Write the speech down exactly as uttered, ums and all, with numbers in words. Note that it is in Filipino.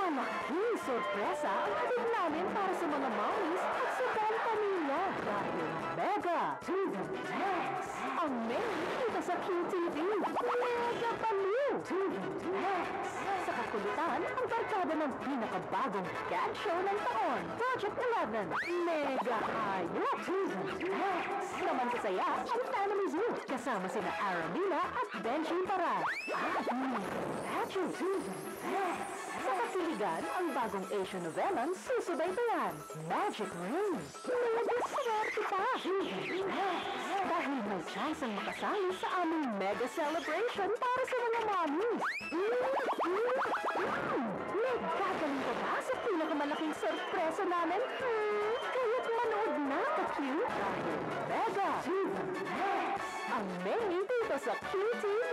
Malaking sorpresa ang hatid namin para sa mga mommies at sa buong pamilya. Dahil Mega to the Max! Ang main dito sa Q T V Mega Baliw to the Max! Sa kakulitan, ang barkada ng pinakabagong gag show ng taon, Project eleven, Mega Hayop to the Max! Naman kasaya ang Family Zoo, kasama sina Aramina at Benji Paras. At Statue to the Max! Sa kasiligan, ang bagong Asian novelang susubaybayan, Magic Rings. Mega swerte pa! Dahil may chance ang makasali sa aming mega celebration para sa mga mommies. May gagaling pa ba sa pinakamalaking sorpresa namin? Hmm, kaya't manood na ka-Q dahil Mega to the Max! Ang main dito sa Q T V